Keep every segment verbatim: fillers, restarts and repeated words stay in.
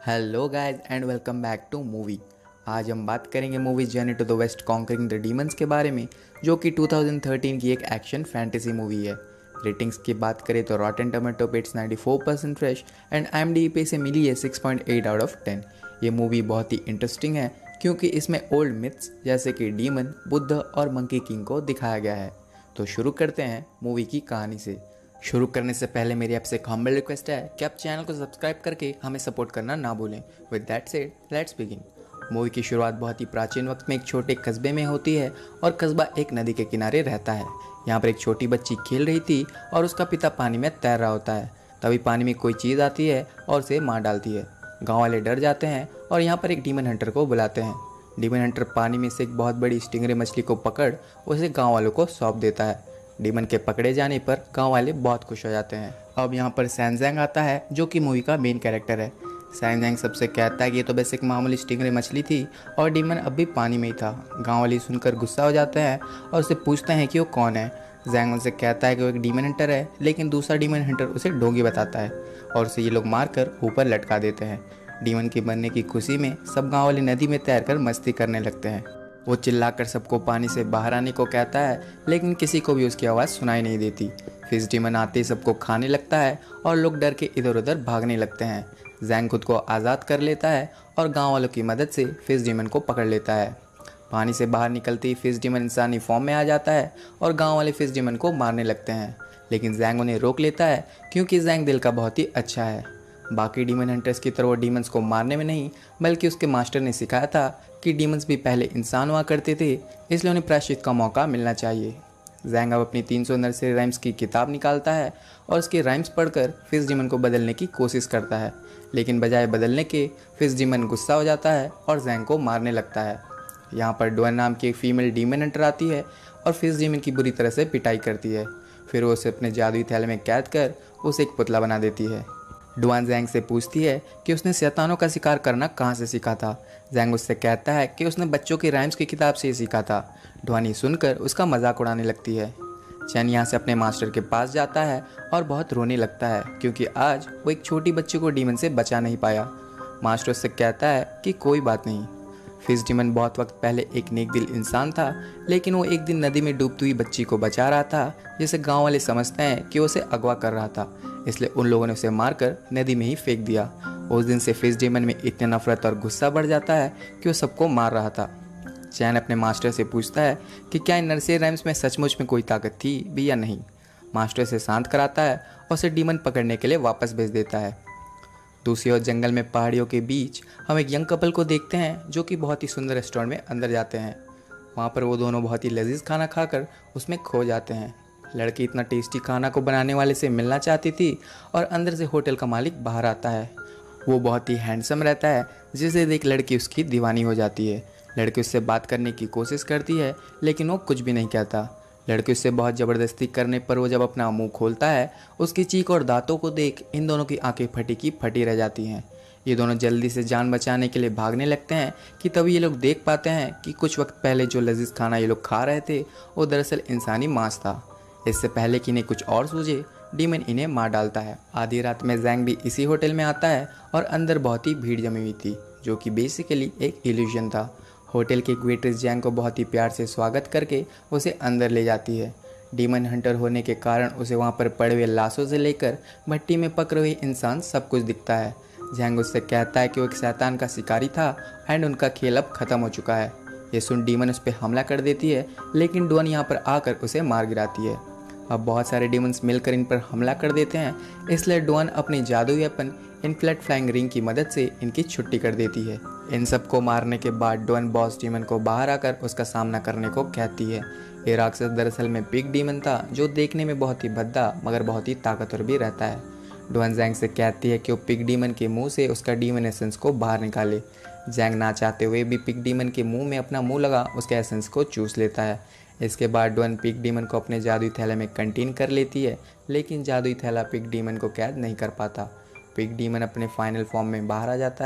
Hello guys and welcome back to movie. आज हम बात करेंगे movie journey to the west conquering the demons के बारे में, जो कि टू थाउजेंड थर्टीन की एक एक्शन फैंटेसी मूवी है। रेटिंग्स की बात करें तो रॉटेन टोमेटो पे it's ninety four percent fresh and IMDb पे से मिली है six point eight out of ten. ये मूवी बहुत ही इंटरेस्टिंग है क्योंकि इसमें ओल्ड मिथ्स जैसे कि डीमन, बुद्ध और मंकी किंग को दिखाया गया है। तो शुरू करते हैं मूवी की कहानी से। शुरू करने से पहले मेरी आपसे एक हम्बल रिक्वेस्ट है कि आप चैनल को सब्सक्राइब करके हमें सपोर्ट करना ना भूलें। With that said let's begin. Movie की शुरुआत बहुत ही प्राचीन वक्त में एक छोटे कस्बे में होती है और कस्बा एक नदी के किनारे रहता है। यहाँ पर एक छोटी बच्ची खेल रही थी और उसका पिता पानी में तैर रहा होता है। तभी पानी में कोई चीज़ आती है और उसे मार डालती है। गाँव वाले डर जाते हैं और यहाँ पर एक डीमन हंटर को बुलाते हैं। डीमन हंटर पानी में से एक बहुत बड़ी स्टिंगरे मछली को पकड़ उसे गाँव वालों को सौंप देता है। डीमन के पकड़े जाने पर गांव वाले बहुत खुश हो जाते हैं। अब यहाँ पर सैनजैंग आता है जो कि मूवी का मेन कैरेक्टर है। सैनजैंग सबसे कहता है कि ये तो बस एक मामूली स्टिंगरे मछली थी और डीमन अब भी पानी में ही था। गांव वाले सुनकर गुस्सा हो जाते हैं और उससे पूछते हैं कि वो कौन है। जैंग उनसे कहता है कि वो एक डीमन हंटर है, लेकिन दूसरा डीमन हंटर उसे डोंगी बताता है और उसे ये लोग मारकर ऊपर लटका देते हैं। डीमन के बनने की खुशी में सब गाँव वाले नदी में तैरकर मस्ती करने लगते हैं। वो चिल्लाकर सबको पानी से बाहर आने को कहता है, लेकिन किसी को भी उसकी आवाज़ सुनाई नहीं देती। फिश डीमन आते ही सबको खाने लगता है और लोग डर के इधर उधर भागने लगते हैं। जैंग खुद को आज़ाद कर लेता है और गांव वालों की मदद से फिश डीमन को पकड़ लेता है। पानी से बाहर निकलते ही फिश डीमन इंसानी फॉर्म में आ जाता है और गाँव वाले फिश डीमन को मारने लगते हैं, लेकिन जैंग उन्हें रोक लेता है क्योंकि जैंग दिल का बहुत ही अच्छा है। बाकी डीमन हंटर्स की तरह वो डीमंस को मारने में नहीं, बल्कि उसके मास्टर ने सिखाया था कि डीमंस भी पहले इंसान हुआ करते थे, इसलिए उन्हें प्रायश्चित का मौका मिलना चाहिए। जैंग अब अपनी तीन सौ नर्सरी राइम्स की किताब निकालता है और उसके राइम्स पढ़कर फिश डीमन को बदलने की कोशिश करता है, लेकिन बजाय बदलने के फिश डीमन गुस्सा हो जाता है और जैंग को मारने लगता है। यहाँ पर डुअन नाम की एक फीमेल डीमन हंटर आती है और फिश डीमन की बुरी तरह से पिटाई करती है। फिर वो उसे अपने जादुई थैले में कैद कर उसे एक पुतला बना देती है। डुआन जैंग से पूछती है कि उसने शैतानों का शिकार करना कहाँ से सीखा था। जैंग उससे कहता है कि उसने बच्चों की राइम्स की किताब से ही सीखा था। डुआन ये सुनकर उसका मजाक उड़ाने लगती है। चैन यहाँ से अपने मास्टर के पास जाता है और बहुत रोने लगता है क्योंकि आज वो एक छोटी बच्ची को डीमन से बचा नहीं पाया। मास्टर उससे कहता है कि कोई बात नहीं। फिश डीमन बहुत वक्त पहले एक नेक दिल इंसान था, लेकिन वो एक दिन नदी में डूबती हुई बच्ची को बचा रहा था, जिसे गांव वाले समझते हैं कि वो उसे अगवा कर रहा था, इसलिए उन लोगों ने उसे मारकर नदी में ही फेंक दिया। उस दिन से फिश डीमन में इतनी नफरत और गुस्सा बढ़ जाता है कि वो सबको मार रहा था। चैन अपने मास्टर से पूछता है कि क्या इन नर्सरी राइम्स में सचमुच में कोई ताकत थी भी या नहीं। मास्टर से शांत कराता है और उसे डीमन पकड़ने के लिए वापस भेज देता है। दूसरी ओर जंगल में पहाड़ियों के बीच हम एक यंग कपल को देखते हैं जो कि बहुत ही सुंदर रेस्टोरेंट में अंदर जाते हैं। वहाँ पर वो दोनों बहुत ही लजीज खाना खाकर उसमें खो जाते हैं। लड़की इतना टेस्टी खाना को बनाने वाले से मिलना चाहती थी और अंदर से होटल का मालिक बाहर आता है। वो बहुत ही हैंडसम रहता है, जिसे देख लड़की उसकी दीवानी हो जाती है। लड़की उससे बात करने की कोशिश करती है, लेकिन वो कुछ भी नहीं कहता। लड़की उससे बहुत ज़बरदस्ती करने पर वो जब अपना मुंह खोलता है, उसकी चीख और दांतों को देख इन दोनों की आंखें फटी की फटी रह जाती हैं। ये दोनों जल्दी से जान बचाने के लिए भागने लगते हैं कि तभी ये लोग देख पाते हैं कि कुछ वक्त पहले जो लजीज खाना ये लोग खा रहे थे वो दरअसल इंसानी मांस था। इससे पहले कि इन्हें कुछ और सूझे, डीमन इन्हें मार डालता है। आधी रात में जैंग भी इसी होटल में आता है और अंदर बहुत ही भीड़ जमी हुई थी, जो कि बेसिकली एक इल्यूजन था। होटल की वेट्रेस जैंग को बहुत ही प्यार से स्वागत करके उसे अंदर ले जाती है। डीमन हंटर होने के कारण उसे वहाँ पर पड़े हुए लाशों से लेकर भट्टी में पकड़े हुए इंसान सब कुछ दिखता है। जैंग उससे कहता है कि वो एक शैतान का शिकारी था एंड उनका खेल अब ख़त्म हो चुका है। ये सुन डीमन उस पर हमला कर देती है, लेकिन डुअन यहाँ पर आकर उसे मार गिराती है। अब बहुत सारे डीमंस मिलकर इन पर हमला कर देते हैं, इसलिए डुअन अपनी जादुई वेपन इनफ्लेट फ्लाइंग रिंग की मदद से इनकी छुट्टी कर देती है। इन सबको मारने के बाद डुअन बॉस डीमन को बाहर आकर उसका सामना करने को कहती है। ये राक्षस दरअसल में पिग डीमन था, जो देखने में बहुत ही भद्दा मगर बहुत ही ताकतवर भी रहता है। डुअन जैंग से कहती है कि वो पिग डीमन के मुंह से उसका डीमन एसेंस को बाहर निकाले। जैंग ना चाहते हुए भी पिग डीमन के मुंह में अपना मुंह लगा उसके एसेंस को चूस लेता है। इसके बाद डुअन पिग डीमन को अपने जादुई थैले में कंटेन कर लेती है, लेकिन जादुई थैला पिग डीमन को कैद नहीं कर पाता। पिग डीमन अपने फाइनल फॉर्म में बाहर आ जाता है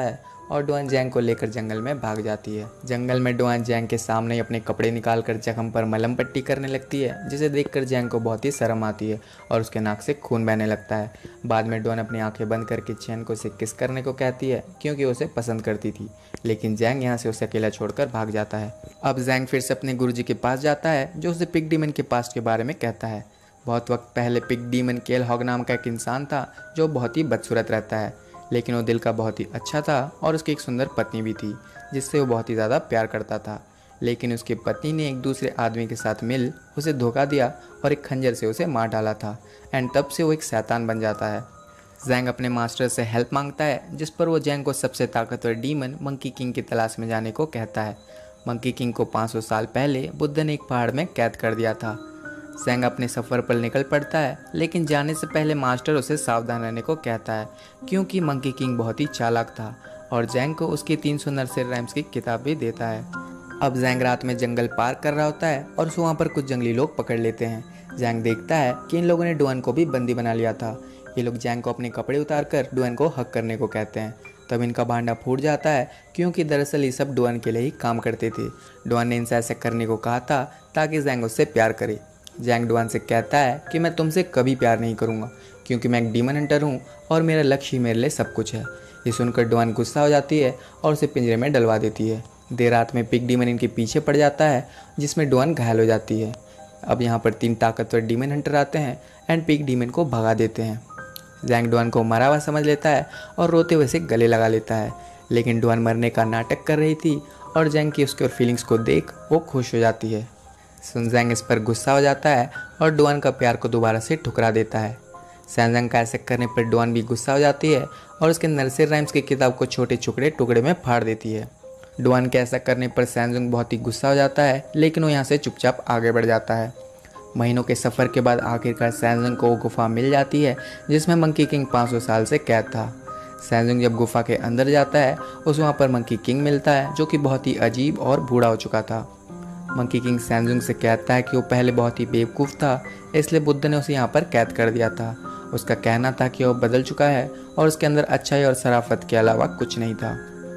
और डुआन जैंग को लेकर जंगल में भाग जाती है। जंगल में डुआन जैंग के सामने अपने कपड़े निकाल कर जख्म पर मलहम पट्टी करने लगती है, जिसे देखकर जैंग को बहुत ही शर्म आती है और उसके नाक से खून बहने लगता है। बाद में डुआन अपनी आंखें बंद करके चैन को उसे किस करने को कहती है, क्योंकि उसे पसंद करती थी, लेकिन जैंग यहाँ से उसे अकेला छोड़कर भाग जाता है। अब जैंग फिर से अपने गुरुजी के पास जाता है, जो उसे पिग डीमन के पास्ट के बारे में कहता है। बहुत वक्त पहले पिग डीमन केल हॉग नाम का एक इंसान था जो बहुत ही बदसूरत रहता है, लेकिन वो दिल का बहुत ही अच्छा था और उसकी एक सुंदर पत्नी भी थी जिससे वो बहुत ही ज़्यादा प्यार करता था। लेकिन उसकी पत्नी ने एक दूसरे आदमी के साथ मिल उसे धोखा दिया और एक खंजर से उसे मार डाला था, एंड तब से वो एक शैतान बन जाता है। जैंग अपने मास्टर से हेल्प मांगता है, जिस पर वो जैंग को सबसे ताकतवर डीमन मंकी किंग की तलाश में जाने को कहता है। मंकी किंग को पाँच सौ साल पहले बुद्ध ने एक पहाड़ में कैद कर दिया था। जैंग अपने सफ़र पर निकल पड़ता है, लेकिन जाने से पहले मास्टर उसे सावधान रहने को कहता है, क्योंकि मंकी किंग बहुत ही चालाक था और जैंग को उसकी तीन सौ नर्सरी राइम्स की किताब भी देता है। अब जैंग रात में जंगल पार कर रहा होता है और उसे वहाँ पर कुछ जंगली लोग पकड़ लेते हैं। जैंग देखता है कि इन लोगों ने डुआन को भी बंदी बना लिया था। ये लोग जैंग को अपने कपड़े उतार कर डुआन को हक करने को कहते हैं। तब इनका भांडा फूट जाता है, क्योंकि दरअसल ये सब डुआन के लिए ही काम करते थे। डुआन ने इनसे ऐसा करने को कहा था ताकि जैंग उससे प्यार करे। जैंग डुआन से कहता है कि मैं तुमसे कभी प्यार नहीं करूँगा, क्योंकि मैं एक डीमन हंटर हूँ और मेरा लक्ष्य ही मेरे लिए सब कुछ है। ये सुनकर डुआन गुस्सा हो जाती है और उसे पिंजरे में डलवा देती है। देर रात में पिग डीमन इनके पीछे पड़ जाता है, जिसमें डुआन घायल हो जाती है। अब यहाँ पर तीन ताकतवर डीमन हंटर आते हैं एंड पिग डीमन को भगा देते हैं। जैंग डुआन को मरा हुआ समझ लेता है और रोते हुए से गले लगा लेता है, लेकिन डुआन मरने का नाटक कर रही थी और जैंग की उसके और फीलिंग्स को देख वो खुश हो जाती है। सुन जैंग इस पर गुस्सा हो जाता है और डुआन का प्यार को दोबारा से ठुकरा देता है। सैनजंग का ऐसा करने पर डुआन भी गुस्सा हो जाती है और उसके नर्सरी राइम्स की किताब को छोटे टुकड़े टुकड़े में फाड़ देती है। डुआन के ऐसा करने पर सैनजंग बहुत ही गुस्सा हो जाता है, लेकिन वो यहाँ से चुपचाप आगे बढ़ जाता है। महीनों के सफ़र के बाद आखिरकार सैनजंग को वो गुफा मिल जाती है जिसमें मंकी किंग पाँच सौ साल से कैद था। सैनजंग जब गुफा के अंदर जाता है, उसे वहाँ पर मंकी किंग मिलता है, जो कि बहुत ही अजीब और बूढ़ा हो चुका था। मंकी किंग सैनजंग से कहता है कि वो पहले बहुत ही बेवकूफ़ था, इसलिए बुद्ध ने उसे यहाँ पर कैद कर दिया था। उसका कहना था कि वो बदल चुका है और उसके अंदर अच्छाई और शराफत के अलावा कुछ नहीं था।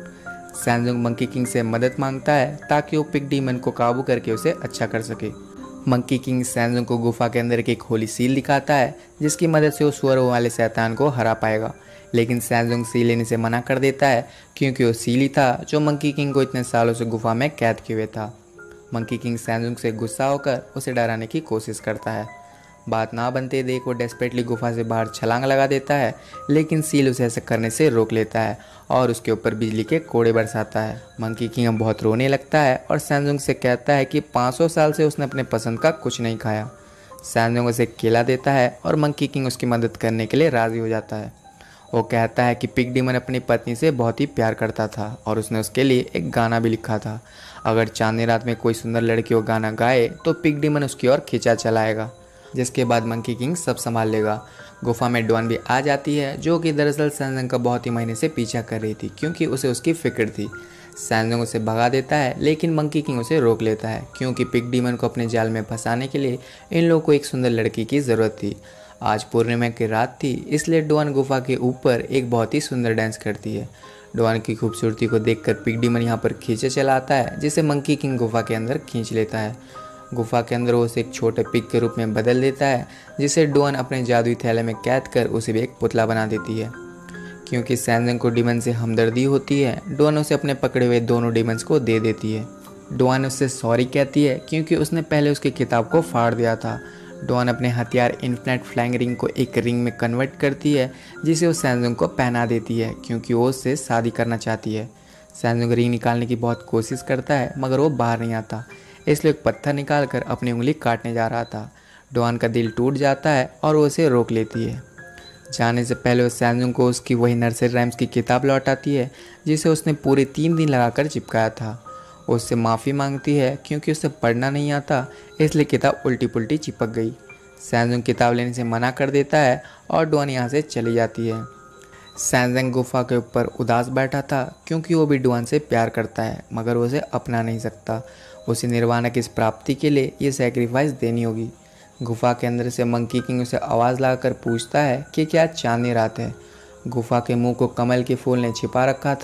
सैनजंग मंकी किंग से मदद मांगता है ताकि वो पिग डीमन को काबू करके उसे अच्छा कर सके। मंकी किंग सैनजंग को गुफा के अंदर एक होली सील दिखाता है, जिसकी मदद से वो सुअरों वाले शैतान को हरा पाएगा, लेकिन सैनजंग सील लेने से मना कर देता है, क्योंकि वो सील ही था जो मंकी किंग को इतने सालों से गुफा में कैद किए हुए था। मंकी किंग सैनजंग से गुस्सा होकर उसे डराने की कोशिश करता है। बात ना बनते देख वो डेस्परेटली गुफा से बाहर छलांग लगा देता है, लेकिन सील उसे ऐसा करने से रोक लेता है और उसके ऊपर बिजली के कोड़े बरसाता है। मंकी किंग बहुत रोने लगता है और सैनजंग से कहता है कि पाँच सौ साल से उसने अपने पसंद का कुछ नहीं खाया। सैनजंग उसे केला देता है और मंकी किंग उसकी मदद करने के लिए राज़ी हो जाता है। वो कहता है कि पिग डीमन अपनी पत्नी से बहुत ही प्यार करता था और उसने उसके लिए एक गाना भी लिखा था। अगर चांदनी रात में कोई सुंदर लड़की वो गाना गाए तो पिग डीमन उसकी ओर खींचा चलाएगा, जिसके बाद मंकी किंग सब संभाल लेगा। गुफा में डुआन भी आ जाती है, जो कि दरअसल सैनजंग का बहुत ही महीने से पीछा कर रही थी, क्योंकि उसे उसकी फिक्र थी। सैनजंग उसे भगा देता है, लेकिन मंकी किंग उसे रोक लेता है, क्योंकि पिग डीमन को अपने जाल में फंसाने के लिए इन लोगों को एक सुंदर लड़की की ज़रूरत थी। आज पूर्णिमा की रात थी, इसलिए डुआन गुफा के ऊपर एक बहुत ही सुंदर डांस करती है। डुआन की खूबसूरती को देखकर पिग डीमन यहाँ पर खींचे चला आता है, जिसे मंकी किंग गुफा के अंदर खींच लेता है। गुफा के अंदर वो उसे एक छोटे पिग के रूप में बदल देता है, जिसे डुआन अपने जादुई थैले में कैद कर उसे भी एक पुतला बना देती है। क्योंकि सैनजंग को डीमन से हमदर्दी होती है, डुआन उसे अपने पकड़े हुए दोनों डीमंस को दे देती है। डुआन उससे सॉरी कहती है, क्योंकि उसने पहले उसकी किताब को फाड़ दिया था। डुआन अपने हथियार इन्फिनिट फ्लाइंग रिंग को एक रिंग में कन्वर्ट करती है, जिसे वो सैनजंग को पहना देती है, क्योंकि वो उससे शादी करना चाहती है। सैनजंग रिंग निकालने की बहुत कोशिश करता है, मगर वो बाहर नहीं आता, इसलिए एक पत्थर निकाल कर अपनी उंगली काटने जा रहा था। डुआन का दिल टूट जाता है और वो उसे रोक लेती है। जाने से पहले वो सैनजंग को उसकी वही नर्सरी राइम्स की किताब लौटाती है, जिसे उसने पूरे तीन दिन लगाकर चिपकाया था। वो उससे माफ़ी मांगती है, क्योंकि उसे पढ़ना नहीं आता, इसलिए किताब उल्टी पुल्टी चिपक गई। सैनजंग किताब लेने से मना कर देता है और डुआन यहाँ से चली जाती है। सैनजंग गुफा के ऊपर उदास बैठा था, क्योंकि वो भी डुआन से प्यार करता है, मगर वो उसे अपना नहीं सकता। उसे निर्वाणा की इस प्राप्ति के लिए ये सेक्रीफाइस देनी होगी। गुफा के अंदर से मंकी किंग उसे आवाज़ लगाकर पूछता है कि क्या चांदनी रात है। गुफा के मुंह को कमल के फूल ने छिपा रखा था,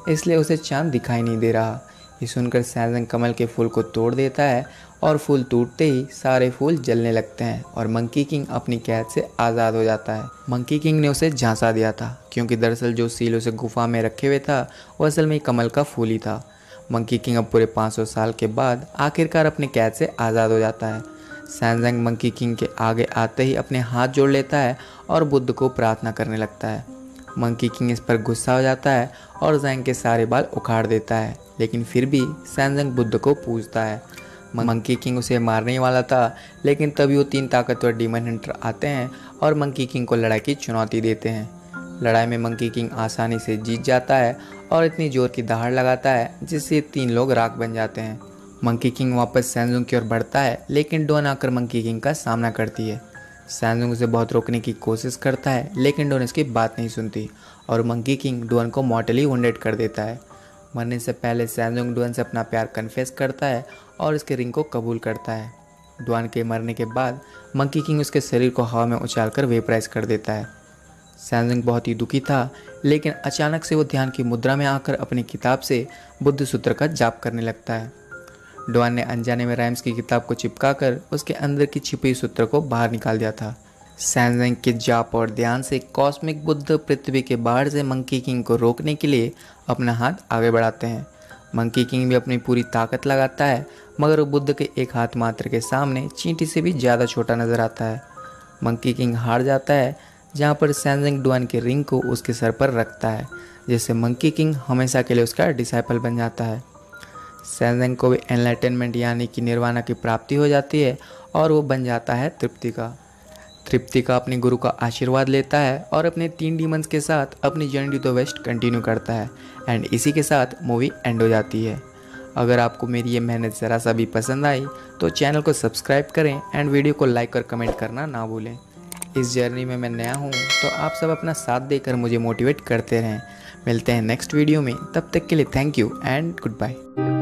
इसलिए उसे चांद दिखाई नहीं दे रहा। ये सुनकर सैनजंग कमल के फूल को तोड़ देता है और फूल टूटते ही सारे फूल जलने लगते हैं और मंकी किंग अपनी कैद से आज़ाद हो जाता है। मंकी किंग ने उसे झांसा दिया था क्योंकि दरअसल जो सील उसे गुफा में रखे हुए था वो असल में कमल का फूल ही था। मंकी किंग अब पूरे पाँच सौ साल के बाद आखिरकार अपने कैद से आज़ाद हो जाता है। सैनजंग मंकी किंग के आगे आते ही अपने हाथ जोड़ लेता है और बुद्ध को प्रार्थना करने लगता है। मंकी किंग इस पर गुस्सा हो जाता है और जैंग के सारे बाल उखाड़ देता है, लेकिन फिर भी सैनजंग बुद्ध को पूजता है। मंकी किंग उसे मारने वाला था, लेकिन तभी वो तीन ताकतवर डीमन हंटर आते हैं और मंकी किंग को लड़ाई की चुनौती देते हैं। लड़ाई में मंकी किंग आसानी से जीत जाता है और इतनी जोर की दहाड़ लगाता है जिससे तीन लोग राख बन जाते हैं। मंकी किंग वापस सैनजुंग की ओर बढ़ता है, लेकिन डोन आकर मंकी किंग का सामना करती है। सैनजुंग उसे बहुत रोकने की कोशिश करता है, लेकिन डोन इसकी बात नहीं सुनती और मंकी किंग डोन को मॉर्टली वुंडेड कर देता है। मरने से पहले सैनजुंग डोन से अपना प्यार कन्फेस करता है और उसके रिंग को कबूल करता है। डोन के मरने के बाद मंकी किंग उसके शरीर को हवा में उछालकर वेपराइज कर देता है। सैनजुंग बहुत ही दुखी था, लेकिन अचानक से वो ध्यान की मुद्रा में आकर अपनी किताब से बुद्ध सूत्र का जाप करने लगता है। डोन ने अनजाने में राइम्स की किताब को चिपकाकर उसके अंदर की छिपी सूत्र को बाहर निकाल दिया था। सैनजुंग के जाप और ध्यान से कॉस्मिक बुद्ध पृथ्वी के बाहर से मंकी किंग को रोकने के लिए अपना हाथ आगे बढ़ाते हैं। मंकी किंग भी अपनी पूरी ताकत लगाता है, मगर वो बुद्ध के एक हाथ मात्र के सामने चींटी से भी ज़्यादा छोटा नजर आता है। मंकी किंग हार जाता है, जहाँ पर सैनजुंग डोन के रिंग को उसके सर पर रखता है, जिससे मंकी किंग हमेशा के लिए उसका डिसाइपल बन जाता है। सैनजुंग को भी एनलाइटनमेंट यानी कि निर्वाणा की प्राप्ति हो जाती है और वो बन जाता है तृप्तिका। तृप्तिका अपने गुरु का आशीर्वाद लेता है और अपने तीन डीमंस के साथ अपनी journey to the west continue करता है एंड इसी के साथ मूवी एंड हो जाती है। अगर आपको मेरी ये मेहनत ज़रा सा भी पसंद आई तो चैनल को सब्सक्राइब करें एंड वीडियो को लाइक और कमेंट करना ना भूलें। इस जर्नी में मैं नया हूँ, तो आप सब अपना साथ देकर मुझे मोटिवेट करते रहें। मिलते हैं नेक्स्ट वीडियो में, तब तक के लिए thank you and good bye.